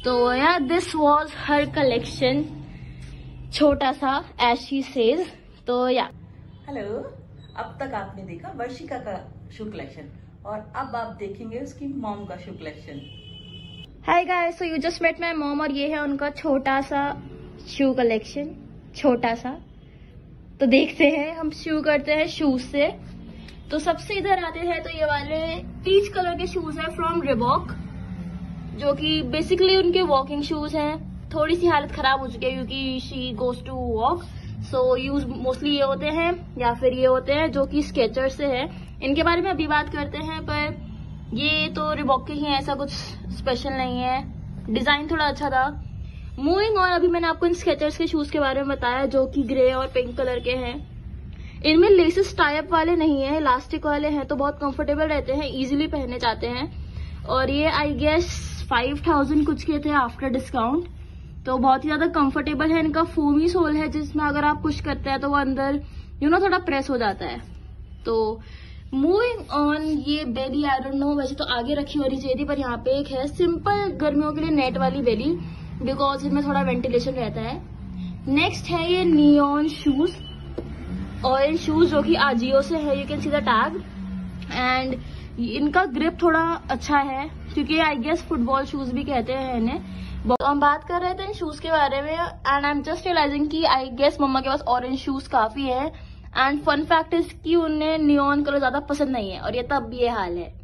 तो यार this was her collection, छोटा सा एज शी सेज। तो या हेलो, अब तक आपने देखा वर्षिका का शू कलेक्शन और अब आप देखेंगे उसकी मॉम का shoe collection. Hi guys, so you just met my mom और ये है उनका छोटा सा शू कलेक्शन, छोटा सा। तो देखते हैं, हम शू करते हैं शूज से। तो सबसे इधर आते हैं तो ये वाले पीच कलर के शूज है फ्रॉम रिबॉक, जो कि बेसिकली उनके वॉकिंग शूज हैं। थोड़ी सी हालत खराब हो चुकी है क्योंकि she goes to walk, so use mostly ये होते हैं या फिर ये होते हैं जो कि स्केचर से है। इनके बारे में अभी बात करते हैं, पर ये तो रिबॉक के ही हैं, ऐसा कुछ स्पेशल नहीं है। डिजाइन थोड़ा अच्छा था। मूविंग ऑन, अभी मैंने आपको इन स्केचर्स के शूज के बारे में बताया जो कि ग्रे और पिंक कलर के हैं। इनमें लेसेस टाइप वाले नहीं है, इलास्टिक वाले हैं, तो बहुत कंफर्टेबल रहते हैं, इजीली पहने जाते हैं। और ये आई गेस 5000 कुछ के थे आफ्टर डिस्काउंट, तो बहुत ही ज्यादा कंफर्टेबल है। इनका फोमी सोल है जिसमें अगर आप पुश करते हैं तो वो अंदर थोड़ा प्रेस हो जाता है। तो मूविंग ऑन, ये बेली आई डोंट नो, वैसे तो आगे रखी होनी चाहिए थी, पर यहाँ पे एक है सिंपल गर्मियों के लिए नेट वाली बेली, बिकॉज इनमें थोड़ा वेंटिलेशन रहता है। नेक्स्ट है ये नियॉन शूज, ऑरेंज शूज जो कि आजियो से है, you can see the tag. And इनका ग्रिप थोड़ा अच्छा है क्योंकि आई गेस फुटबॉल शूज भी कहते हैं इन्हें। तो हम बात कर रहे थे इन शूज के बारे में and I am just realising कि आई गेस मम्मा के पास ऑरेंज शूज काफी है। एंड फन फैक्ट इज कि उन्हें नियॉन कलर ज्यादा पसंद नहीं है और ये तब भी ये हाल है।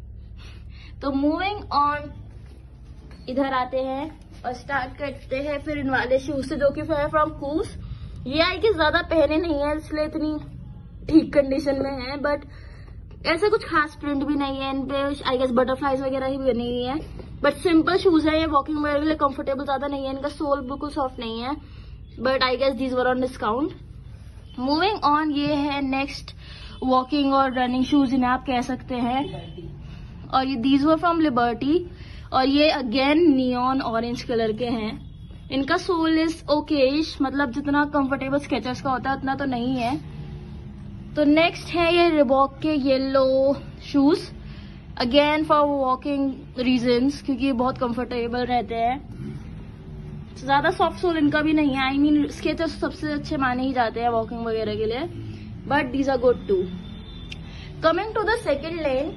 तो मूविंग ऑन, इधर आते हैं और स्टार्ट करते हैं फिर इन वाले शूज से जो कि है फ्रॉम कूस। ये आई गेस ज्यादा पहने नहीं है इसलिए इतनी ठीक कंडीशन में है, बट ऐसा कुछ खास प्रिंट भी नहीं है इन पे। आई गेस बटरफ्लाइज वगैरह ही बनी हुई है, बट सिंपल शूज है। ये वॉकिंग वगैरह के लिए कंफर्टेबल ज्यादा नहीं है। इनका सोल बिल्कुल सॉफ्ट नहीं है, but I guess these were on discount. Moving on, ये है नेक्स्ट वॉकिंग और रनिंग शूज इन्हें आप कह सकते हैं, और ये दीज वर फ्रॉम लिबर्टी, और ये अगेन नियॉन ऑरेंज कलर के हैं। इनका सोल इज ओकेश, मतलब जितना कंफर्टेबल स्केचर्स का होता है उतना तो नहीं है। तो नेक्स्ट है ये रिबॉक के yellow shoes, again for walking reasons, क्योंकि ये बहुत कंफर्टेबल रहते हैं। ज्यादा सॉफ्ट सोल इनका भी नहीं है। आई मीन स्केचर्स सबसे अच्छे माने ही जाते हैं वॉकिंग वगैरह के लिए, but these are good too. Coming to the second lane,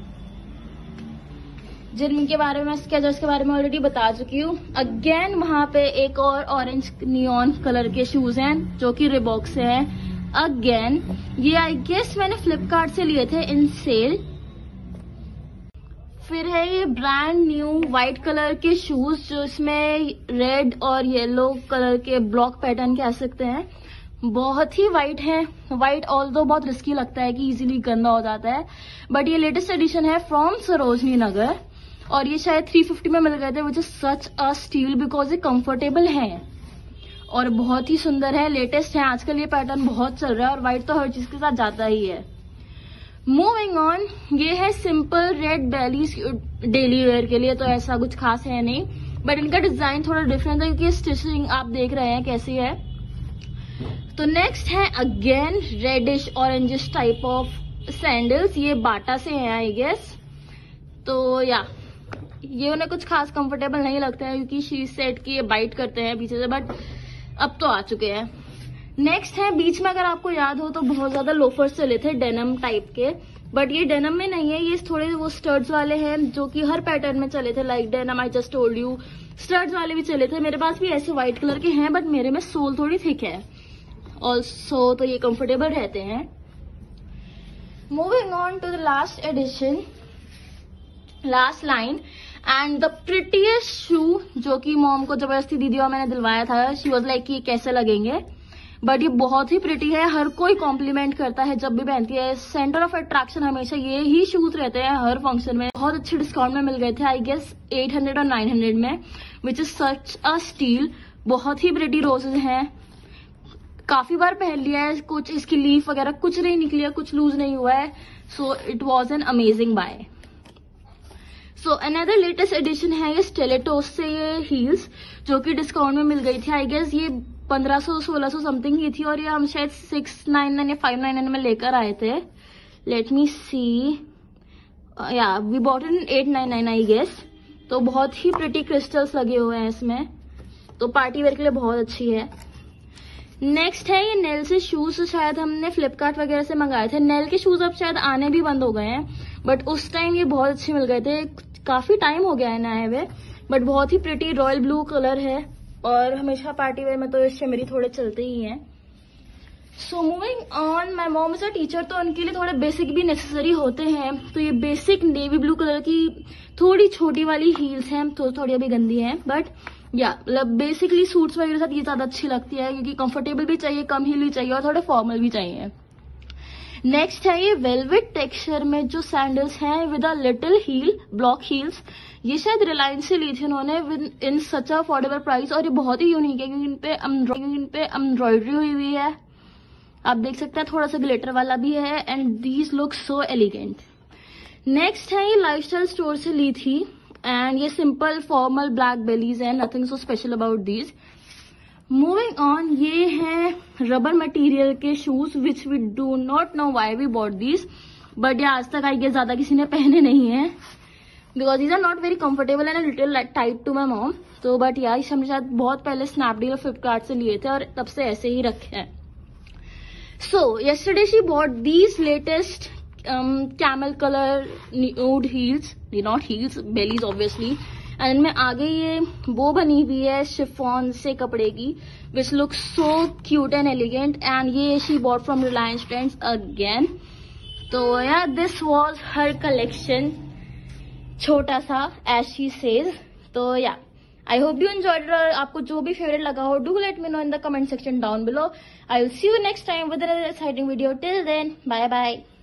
जिनके बारे में स्केचर्स के बारे में ऑलरेडी बता चुकी हूँ। अगेन वहां पे एक और ऑरेंज नियॉन कलर के शूज हैं जो कि रिबॉक से हैं। अगेन ये आई गेस मैंने फ्लिपकार्ट से लिए थे इन सेल। फिर है ये ब्रांड न्यू व्हाइट कलर के शूज जो इसमें रेड और येलो कलर के ब्लॉक पैटर्न कह सकते हैं। बहुत ही व्हाइट है। व्हाइट ऑल्दो बहुत रिस्की लगता है कि इजीली गंदा हो जाता है, बट ये लेटेस्ट एडिशन है फ्रॉम सरोजनी नगर और ये शायद 350 में मिल गए थे, which is such a steal because ये कंफर्टेबल है और बहुत ही सुंदर है। लेटेस्ट है, आजकल ये पैटर्न बहुत चल रहा है और व्हाइट तो हर चीज के साथ जाता ही है। मूविंग ऑन, ये है simple red bellies daily wear के लिए, तो ऐसा कुछ खास है नहीं, बट इनका डिजाइन थोड़ा डिफरेंट है क्योंकि स्टिचिंग आप देख रहे हैं कैसी है। तो नेक्स्ट है again reddish orangish type of sandals, ये बाटा से हैं आई गेस। तो या ये उन्हें कुछ खास कंफर्टेबल नहीं लगता है क्योंकि शी सेट की ये बाइट करते हैं पीछे से, बट अब तो आ चुके हैं। नेक्स्ट है, बीच में अगर आपको याद हो तो बहुत ज्यादा लोफर्स चले थे डेनम टाइप के, बट ये डेनम में नहीं है, ये थोड़े वो स्टड्स वाले हैं जो कि हर पैटर्न में चले थे, like denim I just told you. Studs वाले भी चले थे, मेरे पास भी ऐसे व्हाइट कलर के हैं, बट मेरे में सोल थोड़ी थिक है ऑल्सो, तो ये कंफर्टेबल रहते हैं। Moving on to the last edition, last line and the prettiest shoe जो कि मॉम को जबरदस्ती दीदी और मैंने दिलवाया था। शी वाज लाइक कि कैसे लगेंगे, बट ये बहुत ही प्रिटी है, हर कोई कॉम्प्लीमेंट करता है जब भी पहनती है। सेंटर ऑफ अट्रैक्शन हमेशा ये ही शूज रहते हैं हर फंक्शन में। बहुत अच्छे डिस्काउंट में मिल गए थे, आई गेस 800 और 900 में, विच इज सच अ स्टील। बहुत ही प्रिटी रोजेज हैं, काफी बार पहन लिया है, कुछ इसकी लीफ वगैरह कुछ नहीं निकली है, कुछ लूज नहीं हुआ है, so it was an amazing buy. So another latest edition है ये स्टेलेटोस से ये हील्स जो कि डिस्काउंट में मिल गई थी। आई गेस ये 1500-1600 समथिंग की थी और ये हम शायद 699 या 599 में लेकर आए थे। Late me see, yeah we bought in 899 I guess. तो बहुत ही प्रिटी क्रिस्टल्स लगे हुए हैं इसमें, तो पार्टी वेयर के लिए बहुत अच्छी है। नेक्स्ट है ये नेल से शूज, शायद हमने फ्लिपकार्ट वगैरह से मंगाए थे। नेल के शूज अब शायद आने भी बंद हो गए हैं, बट उस टाइम ये बहुत अच्छे मिल गए थे। काफी टाइम हो गया है नए हुए, बट बहुत ही प्रिटी रॉयल ब्लू कलर है और हमेशा पार्टी वेयर में तो इससे मेरी थोड़े चलते ही हैं। So moving on, my mom is a teacher, तो उनके लिए थोड़े बेसिक भी नेसेसरी होते हैं। तो ये बेसिक नेवी ब्लू कलर की थोड़ी छोटी वाली हील्स हैं, तो थोड़ी अभी गंदी हैं, बट या मतलब बेसिकली सूट्स वगैरह साथ ये ज्यादा अच्छी लगती है क्योंकि कंफर्टेबल भी चाहिए, कम हील भी चाहिए और थोड़े फॉर्मल भी चाहिए। नेक्स्ट है ये वेलवेट टेक्सचर में जो सैंडल्स हैं with a little heel, block heels. ये शायद रिलायंस से ली थी उन्होंने इन सच अ अफोर्डेबल प्राइस, और ये बहुत ही यूनिक है क्योंकि इन पे एम्ब्रॉयडरी हुई हुई है, आप देख सकते हैं, थोड़ा सा ग्लिटर वाला भी है, and these look so elegant. Next है ये लाइफस्टाइल स्टोर से ली थी, एंड ये सिंपल फॉर्मल ब्लैक बेलीज है, nothing so special about these. Moving on, ये है रबर मटेरियल के shoes which we do not know why we bought these, but ये आज तक आई गेस ज्यादा किसी ने पहने नहीं है because these are not very comfortable and little tight to my mom. तो बट यार इसे हमने शायद बहुत पहले स्नैपडील और फ्लिपकार्ट से लिए थे और तब से ऐसे ही रखे हैं। So yesterday she bought these latest camel color nude heels, not heels, bellies obviously, and इनमें आगे ये वो बनी हुई है शिफॉन से कपड़े की, which looks so cute and elegant, and ये she bought from Reliance Trends again. तो yeah, this was her collection, छोटा सा as she says. तो yeah, I hope you enjoyed it. और आपको जो भी फेवरेट लगा हो, do let me know in the comment section down below. I will see you next time with another exciting video. Till then, bye bye.